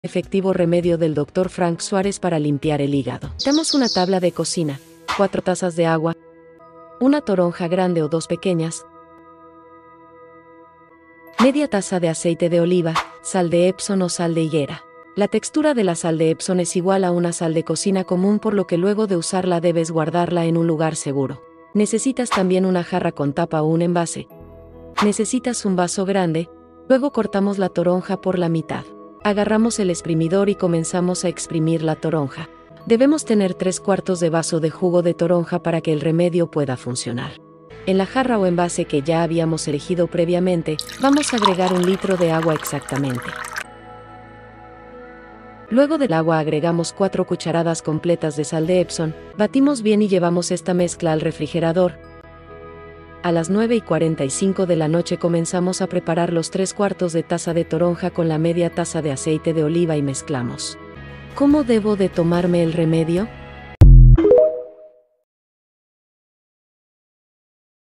Efectivo remedio del Dr. Frank Suárez para limpiar el hígado. Damos una tabla de cocina, 4 tazas de agua, una toronja grande o 2 pequeñas, media taza de aceite de oliva, sal de Epsom o sal de higuera. La textura de la sal de Epsom es igual a una sal de cocina común, por lo que luego de usarla debes guardarla en un lugar seguro. Necesitas también una jarra con tapa o un envase. Necesitas un vaso grande, luego cortamos la toronja por la mitad. Agarramos el exprimidor y comenzamos a exprimir la toronja. Debemos tener 3/4 de vaso de jugo de toronja para que el remedio pueda funcionar. En la jarra o envase que ya habíamos elegido previamente, vamos a agregar 1 litro de agua exactamente. Luego del agua agregamos 4 cucharadas completas de sal de Epsom, batimos bien y llevamos esta mezcla al refrigerador. A las 9:45 de la noche comenzamos a preparar los 3/4 de taza de toronja con la media taza de aceite de oliva y mezclamos. ¿Cómo debo de tomarme el remedio?